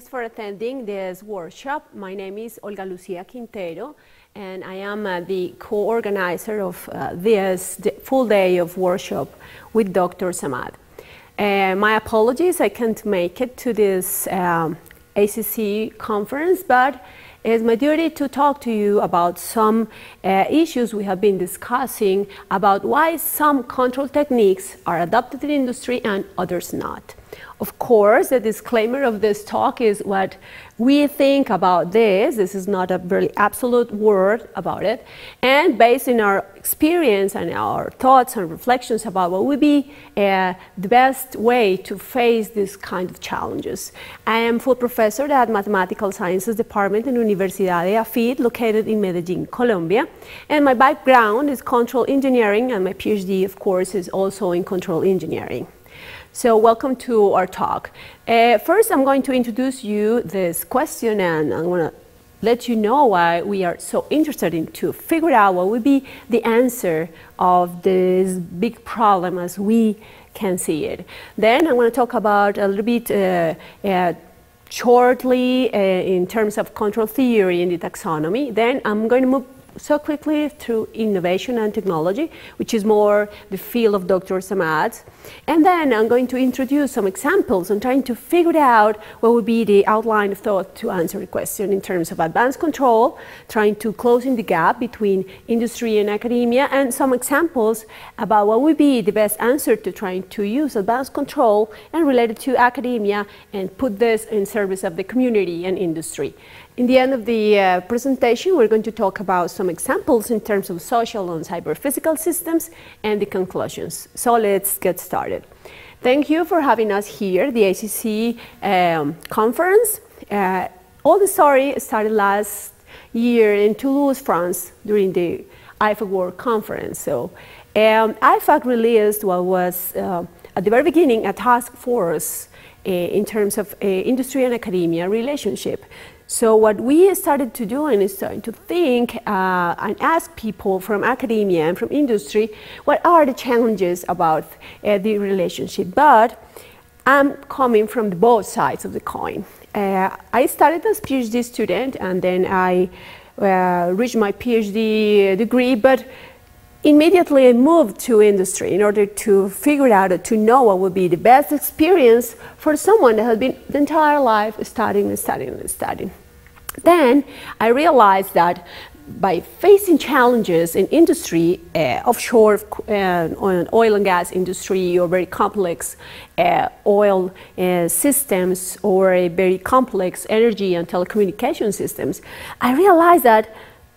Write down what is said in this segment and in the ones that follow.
Thanks for attending this workshop. My name is Olga Lucía Quintero, and I am the co-organizer of this full day of workshop with Dr. Samad. My apologies, I can't make it to this ACC conference, but it's my duty to talk to you about some issues we have been discussing about why some control techniques are adopted in industry and others not. Of course, the disclaimer of this talk is what we think about this. This is not a very absolute word about it. And based on our experience and our thoughts and reflections about what would be the best way to face this kind of challenges. I am full professor at Mathematical Sciences Department in Universidad EAFIT, located in Medellin, Colombia. And my background is control engineering, and my PhD, of course, is also in control engineering. So welcome to our talk. First, I'm going to introduce you this question, and I'm going to let you know why we are so interested in to figure out what would be the answer of this big problem as we can see it. Then I'm going to talk about a little bit shortly in terms of control theory and the taxonomy. Then I'm going to move so quickly through innovation and technology, which is more the field of Dr. Samad's. And then I'm going to introduce some examples and trying to figure out what would be the outline of thought to answer the question in terms of advanced control, trying to closing the gap between industry and academia, and some examples about what would be the best answer to trying to use advanced control and related to academia and put this in service of the community and industry. In the end of the presentation, we're going to talk about some examples in terms of social and cyber-physical systems and the conclusions. So let's get started. Thank you for having us here, the ACC conference. All the story started last year in Toulouse, France, during the EAFIT World Conference. So EAFIT released what was, at the very beginning, a task force in terms of industry and academia relationship. So what we started to do is starting to think and ask people from academia and from industry what are the challenges about the relationship. But I'm coming from both sides of the coin. I started as a PhD student, and then I reached my PhD degree, but immediately I moved to industry in order to figure out, to know what would be the best experience for someone that had been the entire life studying and studying and studying. Then I realized that by facing challenges in industry, offshore oil and gas industry, or very complex oil systems, or a very complex energy and telecommunication systems, I realized that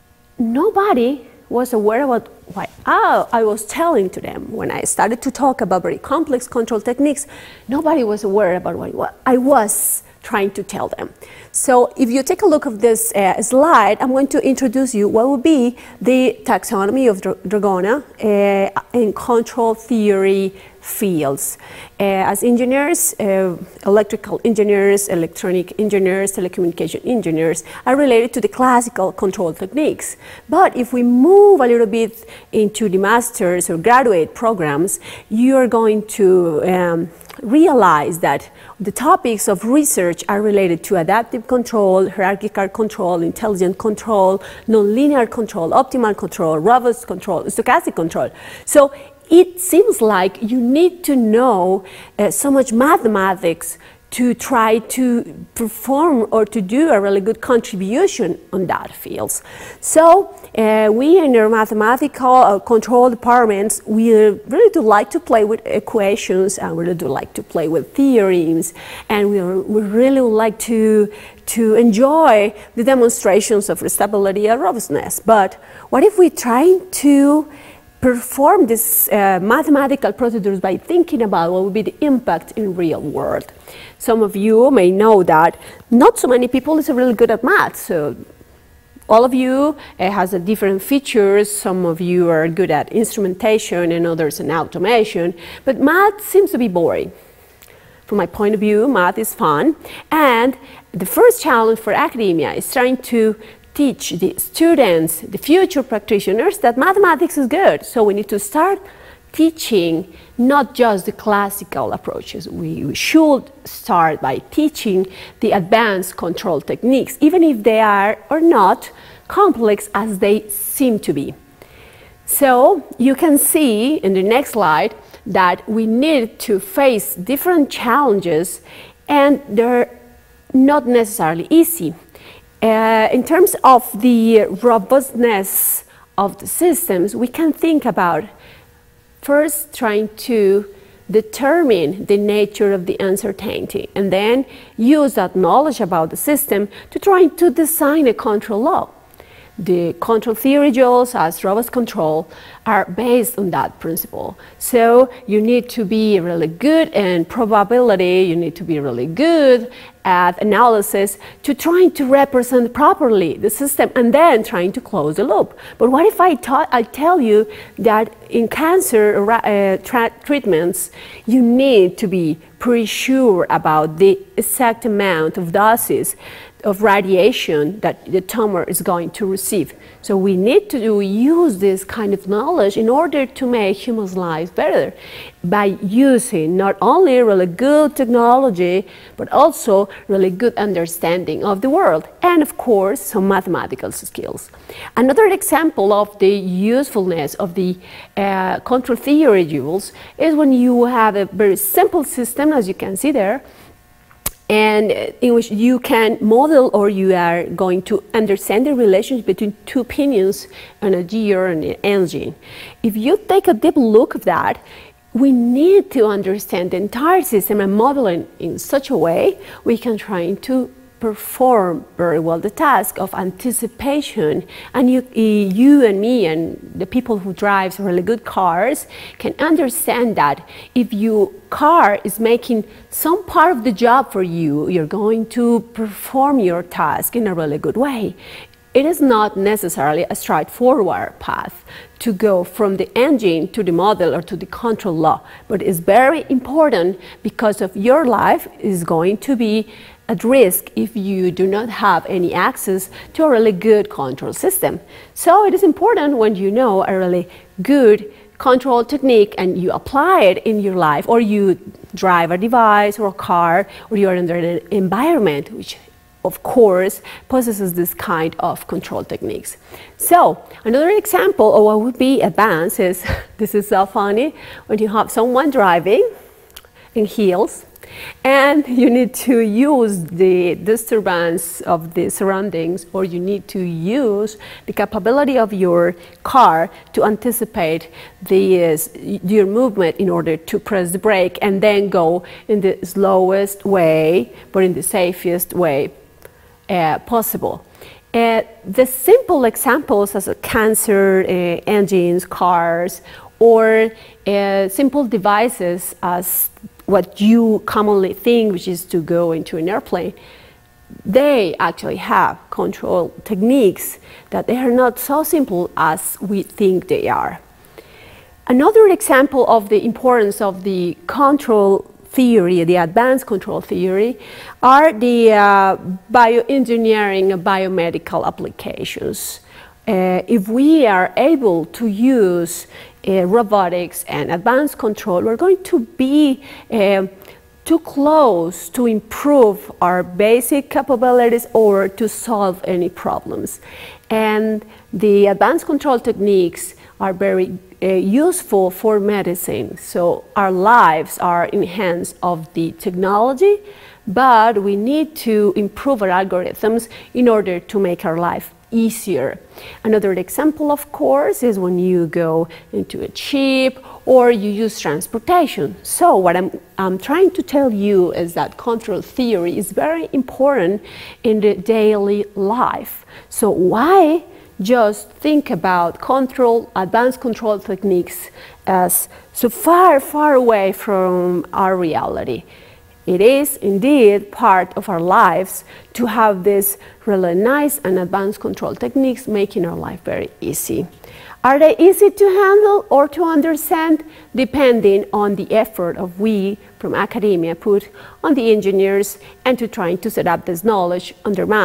nobody was aware about what I was telling to them. When I started to talk about very complex control techniques, nobody was aware about what I was trying to tell them. So if you take a look at this slide, I'm going to introduce you what would be the taxonomy of Dragona in control theory fields. As engineers, electrical engineers, electronic engineers, telecommunication engineers are related to the classical control techniques. But if we move a little bit into the master's or graduate programs, you are going to realize that the topics of research are related to adaptive control, hierarchical control, intelligent control, nonlinear control, optimal control, robust control, stochastic control. So it seems like you need to know so much mathematics to try to perform or to do a really good contribution on that fields. So we in our mathematical control departments, we really do like to play with equations, and we really do like to play with theorems, and we really would like to enjoy the demonstrations of stability and robustness. But what if we try to perform these mathematical procedures by thinking about what would be the impact in real world? Some of you may know that not so many people is really good at math. So all of you has a different features. Some of you are good at instrumentation and others in automation. But math seems to be boring. From my point of view, math is fun. And the first challenge for academia is trying to teach the students, the future practitioners, that mathematics is good. So we need to start teaching not just the classical approaches. We should start by teaching the advanced control techniques, even if they are or not complex as they seem to be. So you can see in the next slide that we need to face different challenges, and they're not necessarily easy. In terms of the robustness of the systems, we can think about first trying to determine the nature of the uncertainty, and then use that knowledge about the system to try to design a control law. The control theory rules as robust control are based on that principle. So you need to be really good in probability, you need to be really good at analysis to trying to represent properly the system and then trying to close the loop. But what if I tell you that in cancer treatments, you need to be pretty sure about the exact amount of doses of radiation that the tumor is going to receive. So we need to use this kind of knowledge in order to make humans' lives better by using not only really good technology, but also really good understanding of the world, and of course some mathematical skills. Another example of the usefulness of the control theory rules is when you have a very simple system, as you can see there, and in which you can model, or you are going to understand the relationship between two pinions and a gear and an engine. If you take a deep look at that, we need to understand the entire system and model it in such a way we can try to perform very well the task of anticipation, and you and me and the people who drive really good cars can understand that if your car is making some part of the job for you, you're going to perform your task in a really good way. It is not necessarily a straightforward path to go from the engine to the model or to the control law, but it's very important because of your life is going to be at risk if you do not have any access to a really good control system. So it is important when you know a really good control technique and you apply it in your life, or you drive a device or a car, or you are in an environment which of course possesses this kind of control techniques. So another example of what would be advanced is, this is so funny, when you have someone driving in heels, and you need to use the disturbance of the surroundings, or you need to use the capability of your car to anticipate your movement in order to press the brake and then go in the slowest way, but in the safest way possible. The simple examples as cancer, engines, cars, or simple devices as what you commonly think, which is to go into an airplane, they actually have control techniques that they are not so simple as we think they are. Another example of the importance of the control theory, the advanced control theory, are the bioengineering and biomedical applications. If we are able to use robotics and advanced control, we're going to be too close to improve our basic capabilities or to solve any problems. And the advanced control techniques are very useful for medicine. So our lives are in the hands of the technology, but we need to improve our algorithms in order to make our life easier. Another example, of course, is when you go into a ship or you use transportation. So what I'm trying to tell you is that control theory is very important in the daily life. So why just think about advanced control techniques as so far, far away from our reality? It is indeed part of our lives to have this really nice and advanced control techniques, making our life very easy. Are they easy to handle or to understand? Depending on the effort of we from academia put on the engineers and to trying to set up this knowledge on their minds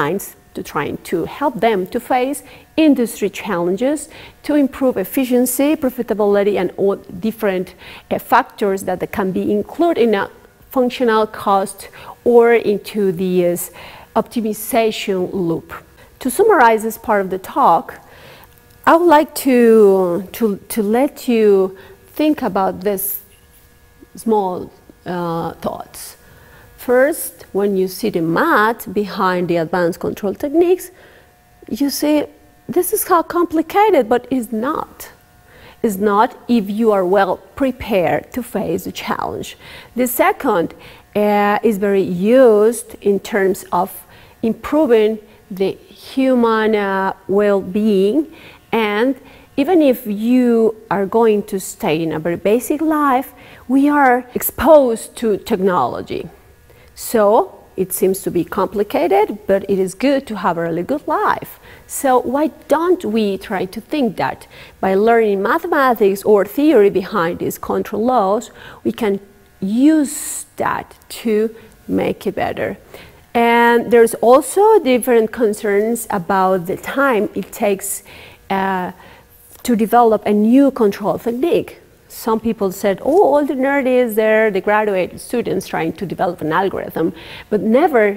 to trying to help them to face industry challenges, to improve efficiency, profitability, and all different factors that can be included in a functional cost or into this optimization loop. To summarize this part of the talk, I would like to let you think about this small thoughts. First, when you see the math behind the advanced control techniques, you say, this is how complicated, but it's not. It's not if you are well prepared to face the challenge. The second is very used in terms of improving the human well-being, and even if you are going to stay in a very basic life, we are exposed to technology. So it seems to be complicated, but it is good to have a really good life. So why don't we try to think that by learning mathematics or theory behind these control laws, we can use that to make it better. And there's also different concerns about the time it takes to develop a new control technique. Some people said, oh, all the nerds there, the graduate students trying to develop an algorithm, but never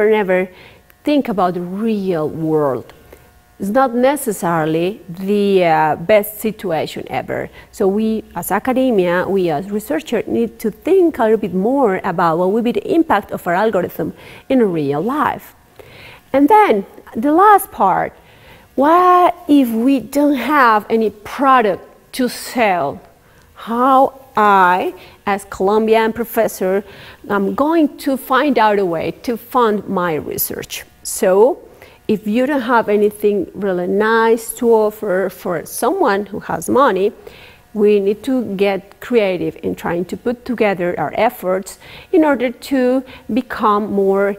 think about the real world. It's not necessarily the best situation ever. So we, as academia, we as researchers need to think a little bit more about what will be the impact of our algorithm in real life. And then the last part, what if we don't have any product to sell? How I, as Colombian professor, I'm going to find out a way to fund my research. So if you don't have anything really nice to offer for someone who has money, we need to get creative in trying to put together our efforts in order to become more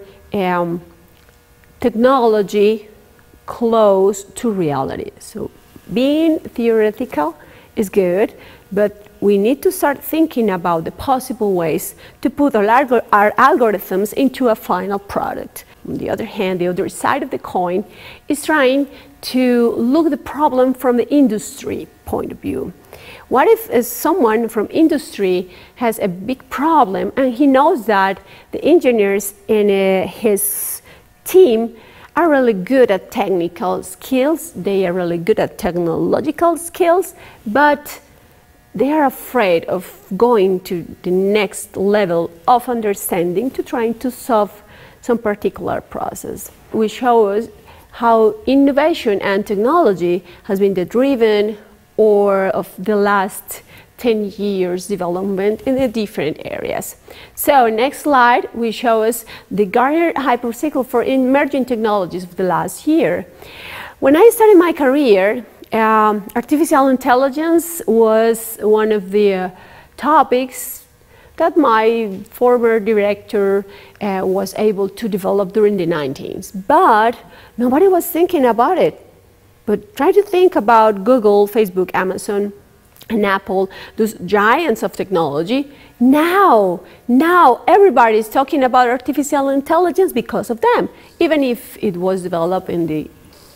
technology close to reality. So being theoretical is good, but we need to start thinking about the possible ways to put our algorithms into a final product. On the other hand, the other side of the coin is trying to look at the problem from the industry point of view. What if someone from industry has a big problem and he knows that the engineers in his team are really good at technical skills, they are really good at technological skills, but they are afraid of going to the next level of understanding to trying to solve some particular process. We show us how innovation and technology has been the driven or of the last 10 years development in the different areas. So next slide, we show us the Gartner hypercycle for emerging technologies of the last year. When I started my career, artificial intelligence was one of the topics that my former director was able to develop during the 90s. But nobody was thinking about it. But try to think about Google, Facebook, Amazon, and Apple, those giants of technology. Now everybody is talking about artificial intelligence because of them, even if it was developed in the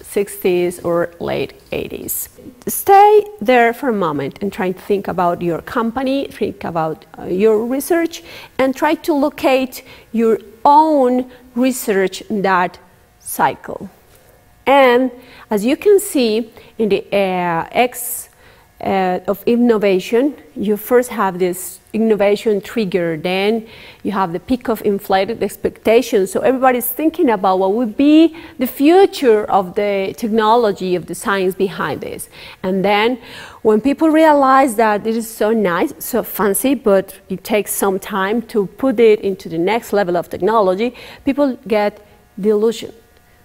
60s or late 80s. Stay there for a moment and try to think about your company, think about your research, and try to locate your own research in that cycle. And as you can see in the X of innovation, you first have this innovation trigger, then you have the peak of inflated expectations. So everybody's thinking about what would be the future of the technology, of the science behind this. And then when people realize that it is so nice, so fancy, but it takes some time to put it into the next level of technology, people get delusioned.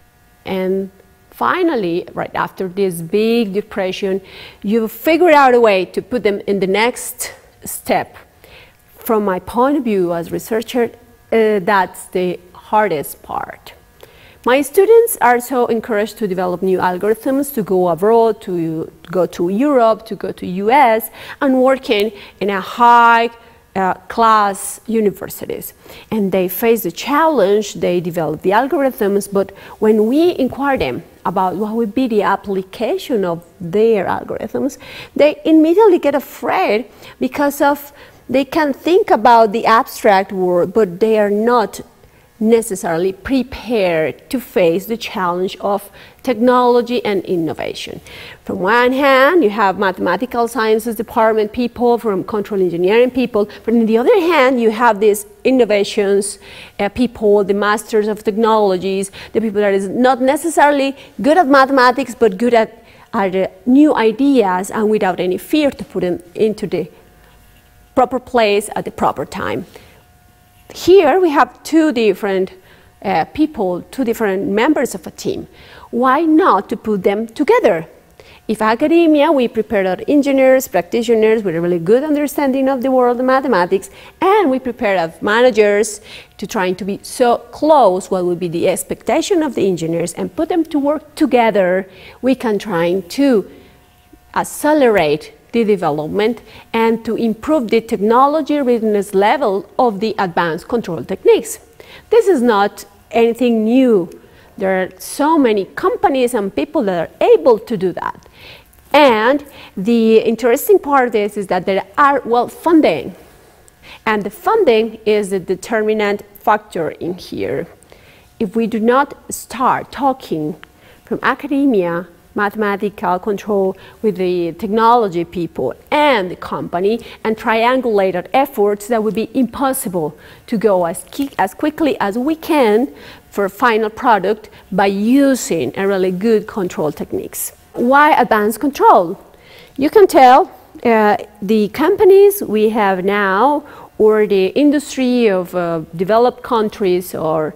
And finally, right after this big depression, you figure out a way to put them in the next step. From my point of view as researcher, that's the hardest part. My students are so encouraged to develop new algorithms, to go abroad, to go to Europe, to go to US, and working in a high class universities, and they face the challenge, they develop the algorithms, but when we inquire them about what would be the application of their algorithms, they immediately get afraid because of they can think about the abstract world, but they are not necessarily prepared to face the challenge of technology and innovation. From one hand, you have mathematical sciences department people, from control engineering people, but on the other hand, you have these innovations people, the masters of technologies, the people that is not necessarily good at mathematics, but good at new ideas and without any fear to put them into the proper place at the proper time. Here we have two different people, two different members of a team. Why not to put them together? If academia, we prepare our engineers, practitioners with a really good understanding of the world of mathematics, and we prepare our managers to trying to be so close what would be the expectation of the engineers and put them to work together, we can try to accelerate the development and to improve the technology readiness level of the advanced control techniques. This is not anything new. There are so many companies and people that are able to do that. And the interesting part is that there are funding. And the funding is the determinant factor in here. If we do not start talking from academia, mathematical control with the technology people and the company and triangulate our efforts, that would be impossible to go as quickly as we can for a final product by using a really good control techniques. Why advanced control? You can tell the companies we have now or the industry of developed countries or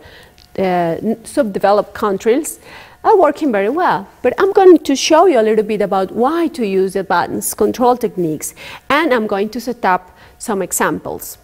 subdeveloped countries are working very well, but I'm going to show you a little bit about why to use advanced control techniques, and I'm going to set up some examples.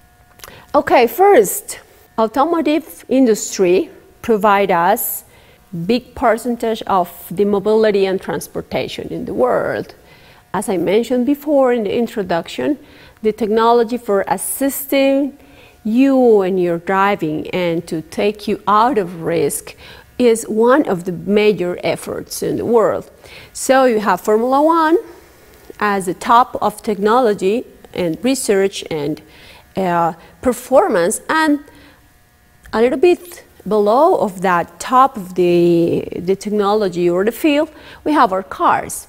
Okay, first, automotive industry provide us big percentage of the mobility and transportation in the world. As I mentioned before in the introduction, the technology for assisting you in your driving and to take you out of risk is one of the major efforts in the world. So you have Formula One as the top of technology and research and performance, and a little bit below of that top of the technology or the field, we have our cars.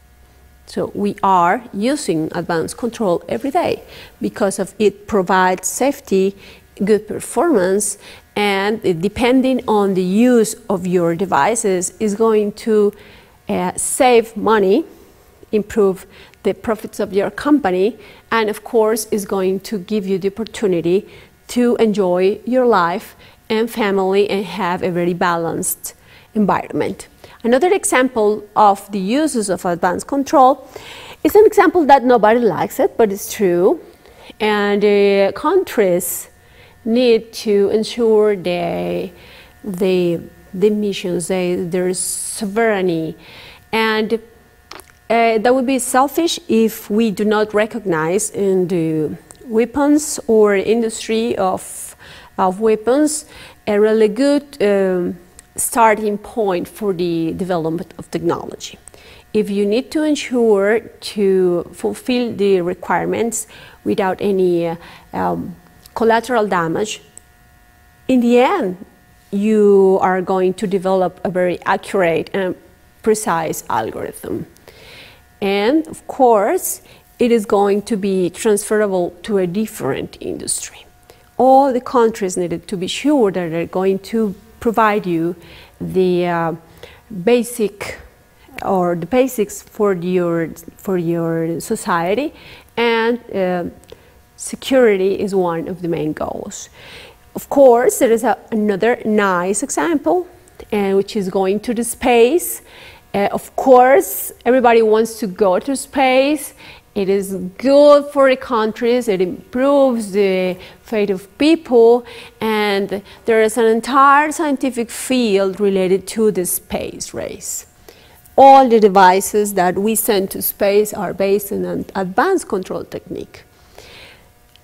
So we are using advanced control every day because of it provides safety, good performance, and depending on the use of your devices is going to save money, improve the profits of your company, and of course is going to give you the opportunity to enjoy your life and family and have a very balanced environment. Another example of the uses of advanced control is an example that nobody likes it, but it's true. And countries need to ensure the missions, their sovereignty, and that would be selfish if we do not recognize in the weapons or industry of weapons a really good starting point for the development of technology. If you need to ensure to fulfill the requirements without any collateral damage, in the end you are going to develop a very accurate and precise algorithm. And of course it is going to be transferable to a different industry. All the countries needed to be sure that they're going to provide you the basics for your society, and security is one of the main goals. Of course, there is another nice example, which is going to the space. Of course, everybody wants to go to space. It is good for the countries, it improves the fate of people, and there is an entire scientific field related to the space race. All the devices that we send to space are based on an advanced control technique.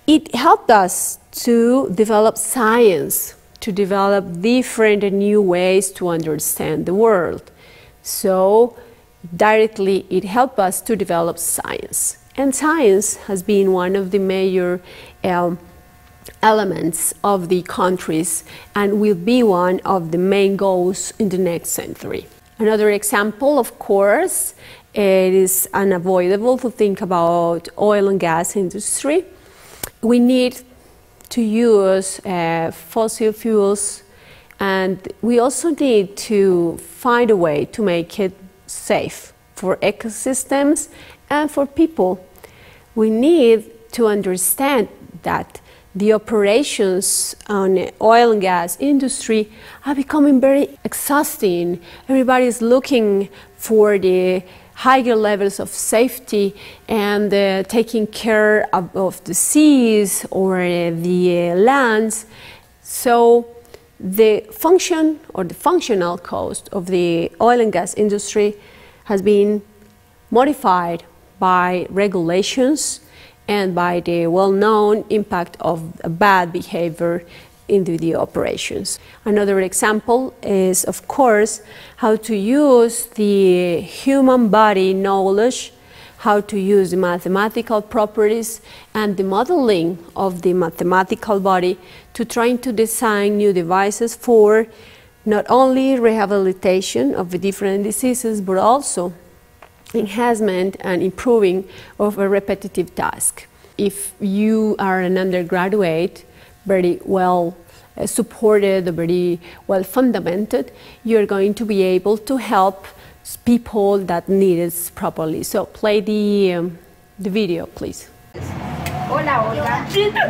It helped us to develop science, to develop different and new ways to understand the world. So directly it helped us to develop science. And science has been one of the major elements of the countries and will be one of the main goals in the next century. Another example, of course, it is unavoidable to think about oil and gas industry. We need to use fossil fuels, and we also need to find a way to make it safe for ecosystems and for people. We need to understand that the operations on the oil and gas industry are becoming very exhausting. Everybody is looking for the higher levels of safety and taking care of the seas or the lands. So the function or the functional cost of the oil and gas industry has been modified by regulations and by the well-known impact of bad behavior into the operations. Another example is, of course, how to use the human body knowledge, how to use the mathematical properties and the modeling of the mathematical body to trying to design new devices for not only rehabilitation of the different diseases, but also enhancement and improving of a repetitive task. If you are an undergraduate, very well supported, very well fundamented, you're going to be able to help people that need it properly. So play the video, please. Hola, Olga.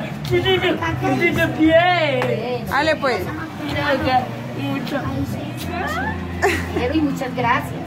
Dale pues. Y muchas gracias.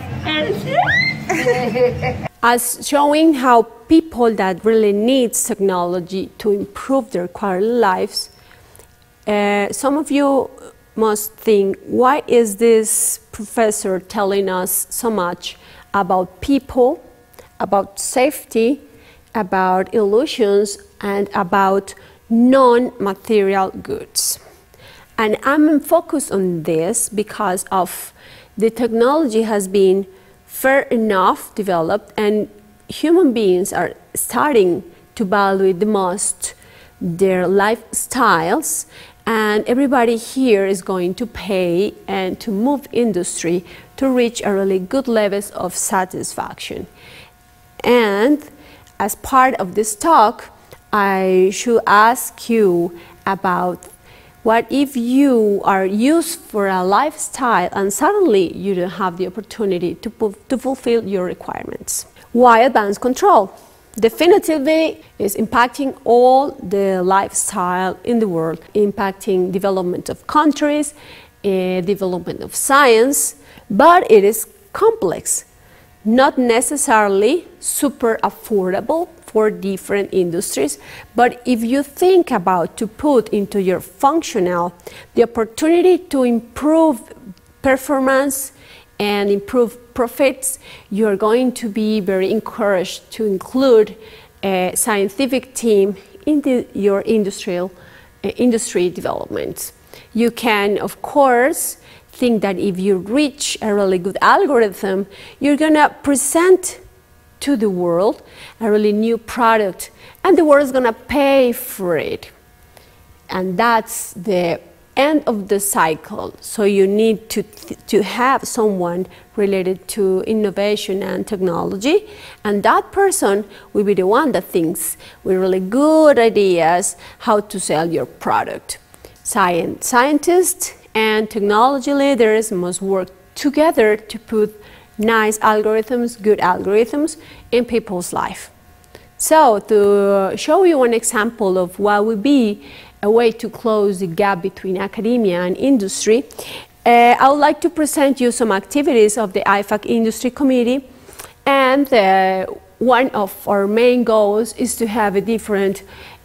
As showing how people that really need technology to improve their quality lives, some of you must think, why is this professor telling us so much about people, about safety, about illusions, and about non-material goods? And I'm focused on this because of the technology has been fair enough developed, and human beings are starting to value the most their lifestyles, and everybody here is going to pay and to move industry to reach a really good levels of satisfaction. And as part of this talk, I should ask you about what if you are used for a lifestyle and suddenly you don't have the opportunity to fulfill your requirements? Why advanced control? Definitively is impacting all the lifestyle in the world, impacting development of countries, development of science, but it is complex, not necessarily super affordable for different industries, but if you think about to put into your functional the opportunity to improve performance and improve profits, you're going to be very encouraged to include a scientific team in your industry developments. You can, of course, think that if you reach a really good algorithm, you're gonna present to the world a really new product, and the world is gonna pay for it. And that's the end of the cycle. So you need to have someone related to innovation and technology, and that person will be the one that thinks with really good ideas how to sell your product. Scientists and technology leaders must work together to put nice algorithms, good algorithms in people's life. So to show you an example of what would be a way to close the gap between academia and industry, I would like to present you some activities of the IFAC Industry Committee, and one of our main goals is to have a different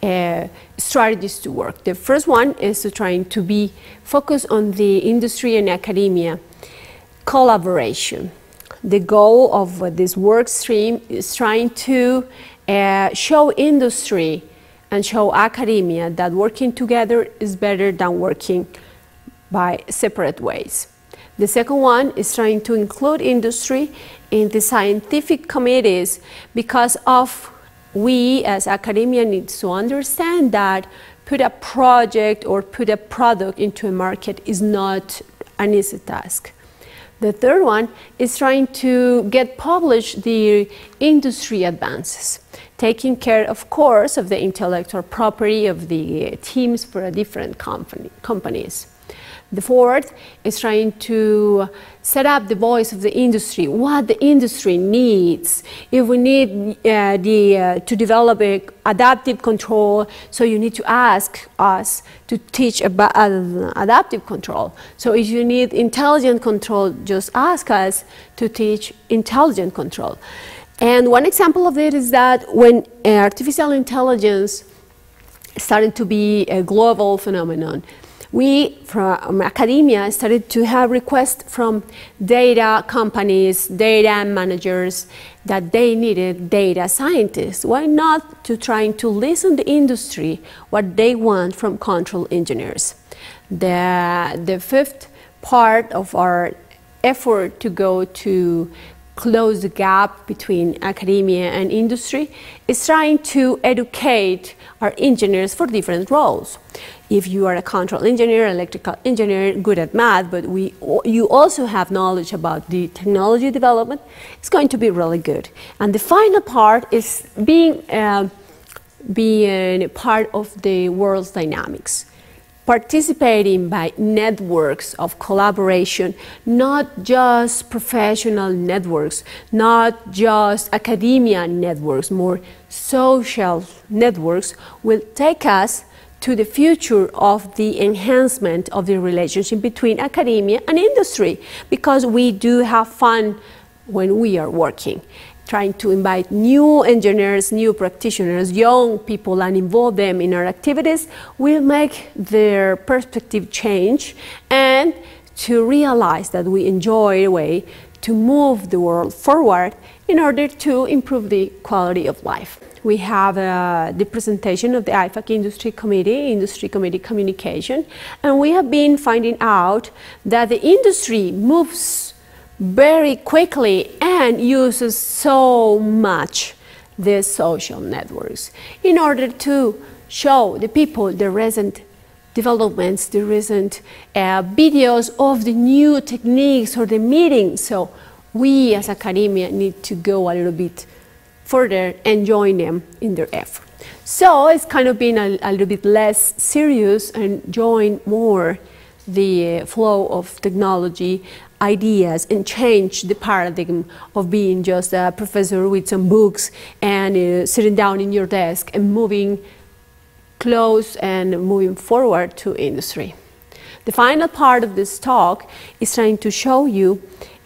strategies to work. The first one is to trying to be focused on the industry and academia collaboration. The goal of this work stream is trying to show industry and show academia that working together is better than working by separate ways. The second one is trying to include industry in the scientific committees because we as academia needs to understand that put a project or put a product into a market is not an easy task. The third one is trying to get published the industry advances, taking care, of course, of the intellectual property of the teams for different companies. The fourth is trying to set up the voice of the industry, what the industry needs. If we need to develop adaptive control, so you need to ask us to teach about adaptive control. So if you need intelligent control, just ask us to teach intelligent control. And one example of it is that when artificial intelligence started to be a global phenomenon, we, from academia, started to have requests from data companies, data managers, that they needed data scientists. Why not to trying to listen to the industry, what they want from control engineers? The fifth part of our effort to go to close the gap between academia and industry is trying to educate our engineers for different roles. If you are a control engineer, electrical engineer, good at math, but you also have knowledge about the technology development, it's going to be really good. And the final part is being part of the world's dynamics. Participating by networks of collaboration, not just professional networks, not just academia networks, more social networks, will take us to the future of the enhancement of the relationship between academia and industry, because we do have fun when we are working. Trying to invite new engineers, new practitioners, young people, and involve them in our activities will make their perspective change and to realize that we enjoy a way to move the world forward in order to improve the quality of life. We have the presentation of the IFAC Industry Committee Communication, and we have been finding out that the industry moves very quickly and uses so much the social networks in order to show the people the recent developments, the recent videos of the new techniques or the meetings. So we as academia need to go a little bit further and join them in their effort. So it's kind of been a little bit less serious and join more the flow of technology ideas and change the paradigm of being just a professor with some books and sitting down in your desk and moving close and moving forward to industry. The final part of this talk is trying to show you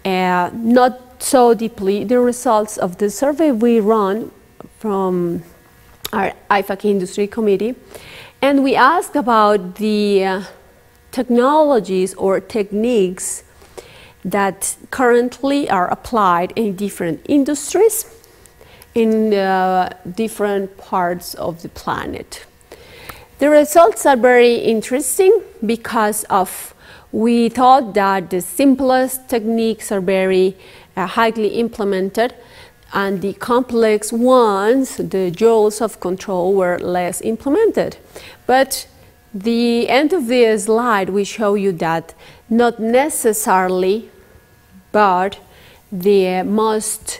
not so deeply the results of the survey we run from our IFAC Industry Committee, and we asked about the technologies or techniques that currently are applied in different industries in different parts of the planet. The results are very interesting because we thought that the simplest techniques are very highly implemented, and the complex ones, the jewels of control, were less implemented. But the end of the slide, we show you that not necessarily, but the most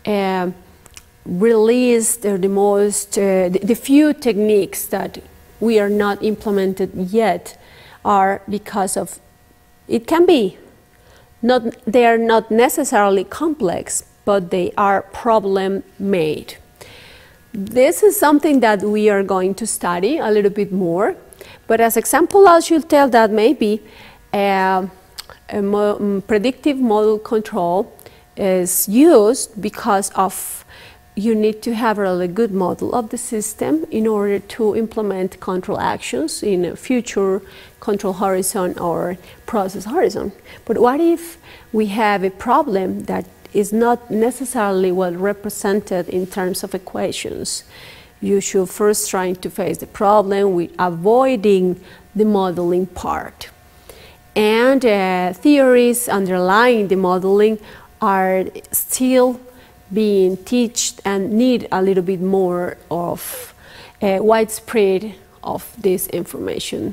released or the few techniques that we are not implemented yet are because of, it can be, they are not necessarily complex, but they are problem made. This is something that we are going to study a little bit more, but as example, I should tell that maybe predictive model control is used because of you need to have a really good model of the system in order to implement control actions in a future control horizon or process horizon. But what if we have a problem that is not necessarily well represented in terms of equations? you should first try to face the problem with avoiding the modeling part. And theories underlying the modeling are still being taught and need a little bit more of widespread of this information.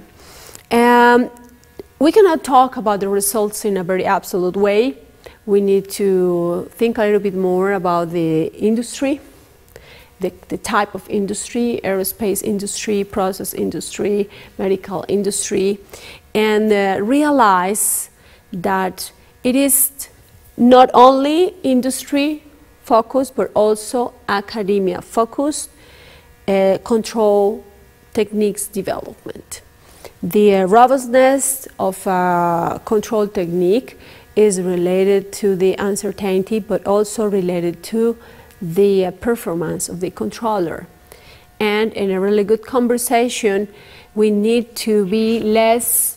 We cannot talk about the results in a very absolute way. We need to think a little bit more about the industry, the type of industry, aerospace industry, process industry, medical industry, and realize that it is not only industry focused, but also academia focused control techniques development. The robustness of a control technique is related to the uncertainty, but also related to the performance of the controller. And in a really good conversation, we need to be less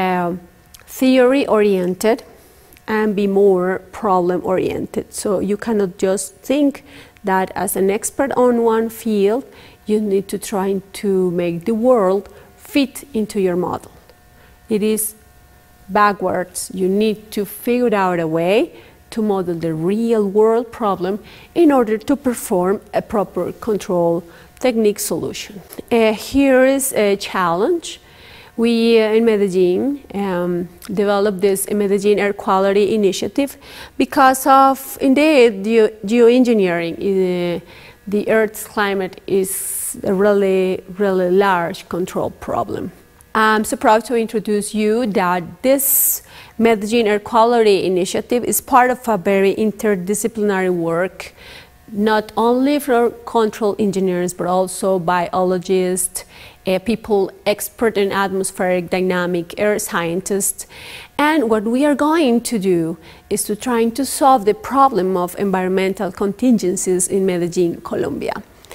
theory-oriented and be more problem-oriented. So you cannot just think that as an expert on one field, you need to try to make the world fit into your model. It is backwards. You need to figure out a way to model the real world problem in order to perform a proper control technique solution. Here is a challenge. We in Medellin developed this Medellin Air Quality Initiative because of, indeed, geoengineering. The Earth's climate is a really large control problem. I'm so proud to introduce you that this Medellin Air Quality Initiative is part of a very interdisciplinary work, not only for control engineers, but also biologists, people expert in atmospheric dynamic, air scientists. And what we are going to do is to try to solve the problem of environmental contingencies in Medellin, Colombia.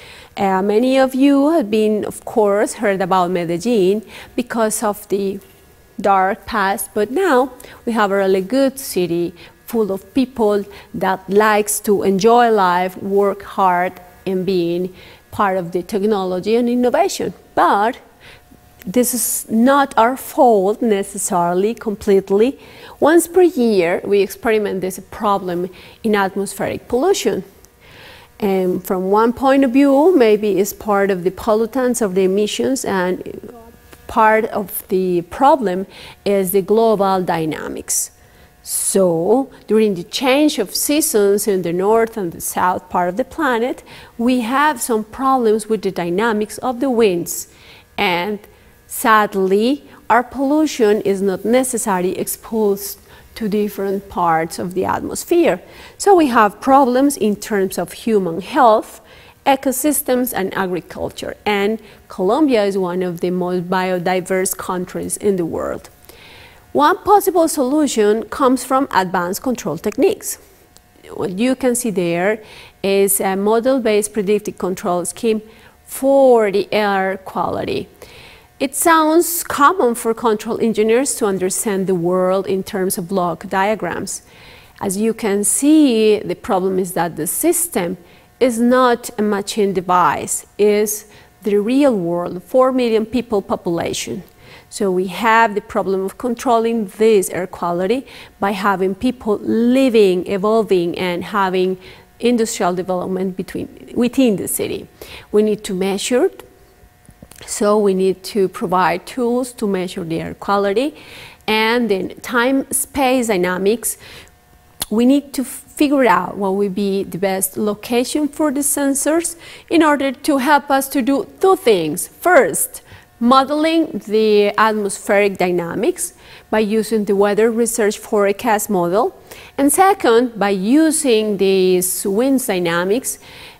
Many of you have been, of course, heard about Medellin because of the dark past, but now we have a really good city full of people that likes to enjoy life, work hard, and being part of the technology and innovation. But this is not our fault necessarily, completely. Once per year, we experiment this problem in atmospheric pollution. And from one point of view, maybe it's part of the pollutants of the emissions, and part of the problem is the global dynamics. So during the change of seasons in the north and the south part of the planet, we have some problems with the dynamics of the winds. And sadly, our pollution is not necessarily exposed to different parts of the atmosphere. So we have problems in terms of human health, ecosystems, and agriculture. And Colombia is one of the most biodiverse countries in the world. One possible solution comes from advanced control techniques. What you can see there is a model-based predictive control scheme for the air quality. It sounds common for control engineers to understand the world in terms of block diagrams. As you can see, the problem is that the system is not a machine device, it's the real world, 4 million people population. So we have the problem of controlling this air quality by having people living, evolving, and having industrial development within the city. We need to measure. So we need to provide tools to measure the air quality, and then time-space dynamics. We need to figure out what will be the best location for the sensors in order to help us to do two things. First, modeling the atmospheric dynamics by using the weather research forecast model, and second, by using these wind dynamics,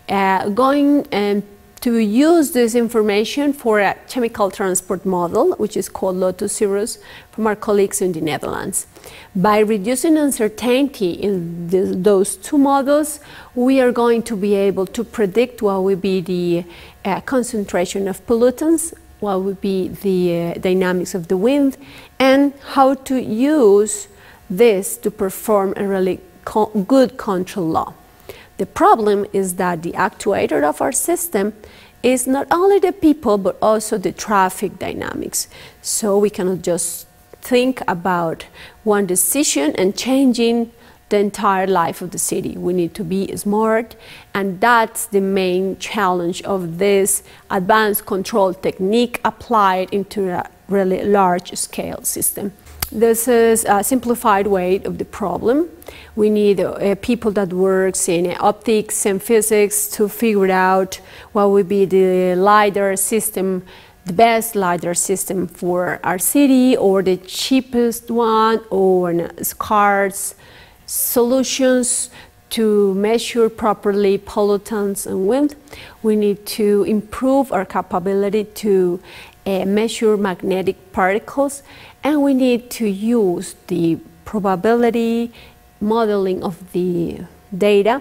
to use this information for a chemical transport model, which is called Lotus Cirrus, from our colleagues in the Netherlands. By reducing uncertainty in those two models, we are going to be able to predict what will be the concentration of pollutants, what will be the dynamics of the wind, and how to use this to perform a really good control law. The problem is that the actuator of our system is not only the people but also the traffic dynamics. So we cannot just think about one decision and changing the entire life of the city. We need to be smart, and that's the main challenge of this advanced control technique applied into a really large scale system. This is a simplified way of the problem. We need people that works in optics and physics to figure out what would be the LiDAR system, the best LiDAR system for our city, or the cheapest one, or scarce solutions to measure properly pollutants and wind. We need to improve our capability to measure magnetic particles, and we need to use the probability modeling of the data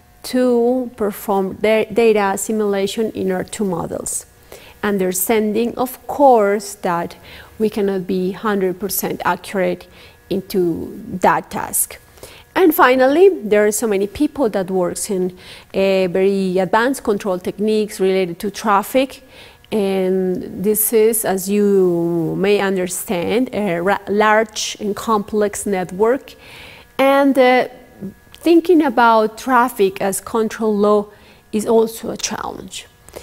to perform data assimilation in our two models. Understanding, of course, that we cannot be 100% accurate into that task. And finally, there are so many people that works in very advanced control techniques related to traffic. And this is, as you may understand, a large and complex network. And thinking about traffic as control law is also a challenge.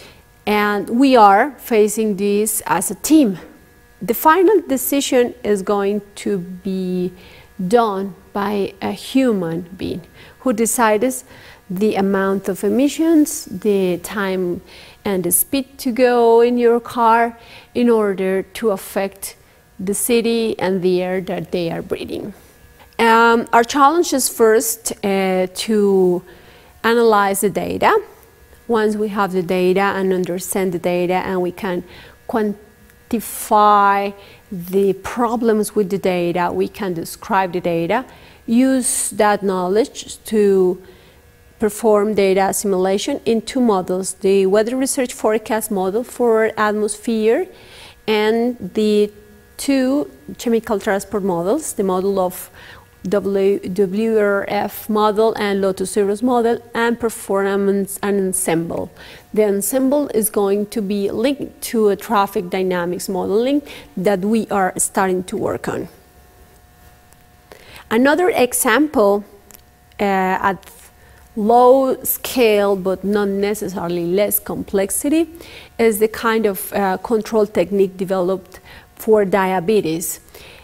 And we are facing this as a team. The final decision is going to be done by a human being who decides the amount of emissions, the time and the speed to go in your car in order to affect the city and the air that they are breathing. Our challenge is first to analyze the data. Once we have the data and understand the data and we can quantify the problems with the data, we can describe the data, use that knowledge to perform data assimilation in two models, the weather research forecast model for atmosphere and the two chemical transport models, the model of WRF model and Lotus Zeros model, and perform an ensemble. The ensemble is going to be linked to a traffic dynamics modeling that we are starting to work on. Another example at low scale but not necessarily less complexity is the kind of control technique developed for diabetes.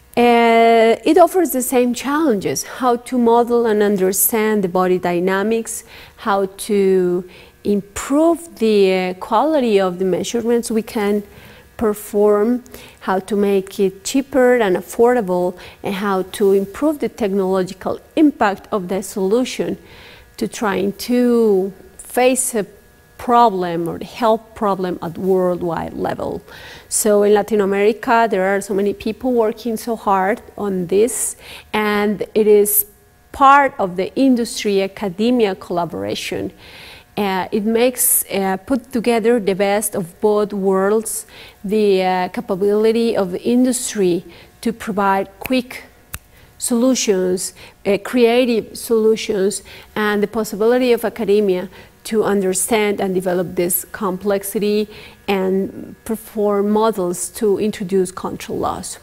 It offers the same challenges: how to model and understand the body dynamics, how to improve the quality of the measurements we can perform, how to make it cheaper and affordable, and how to improve the technological impact of the solution to trying to face a problem or the health problem at worldwide level. So in Latin America, there are so many people working so hard on this, and it is part of the industry-academia collaboration. It makes put together the best of both worlds, the capability of the industry to provide quick solutions, creative solutions, and the possibility of academia to understand and develop this complexity and perform models to introduce control laws.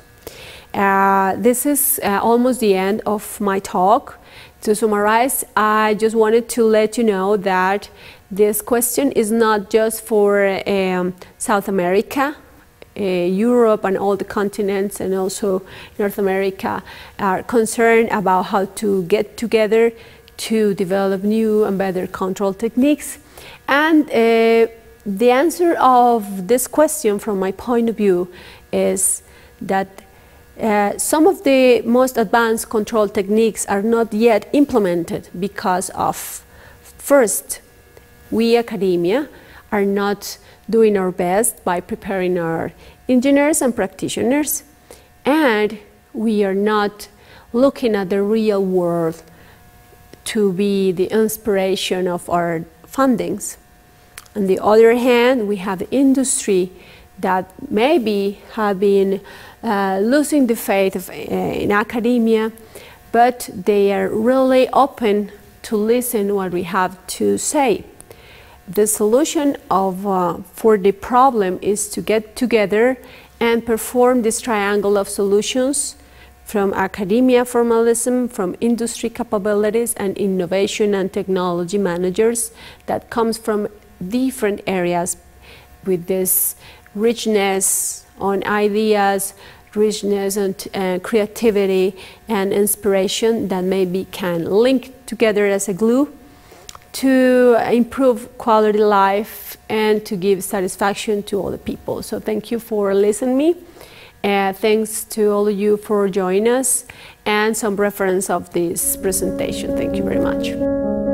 This is almost the end of my talk. To summarize, I just wanted to let you know that this question is not just for South America. Europe and all the continents and also North America are concerned about how to get together to develop new and better control techniques. And the answer of this question from my point of view is that some of the most advanced control techniques are not yet implemented because of, first, we academia are not doing our best by preparing our engineers and practitioners, and we are not looking at the real world to be the inspiration of our fundings. On the other hand, we have the industry that maybe have been losing the faith in academia, but they are really open to listen what we have to say. the solution for the problem is to get together and perform this triangle of solutions from academia formalism, from industry capabilities, and innovation and technology managers that comes from different areas with this richness on ideas, richness and creativity and inspiration that maybe can link together as a glue to improve quality life and to give satisfaction to all the people. So thank you for listening to me. Thanks to all of you for joining us, and some reference of this presentation. Thank you very much.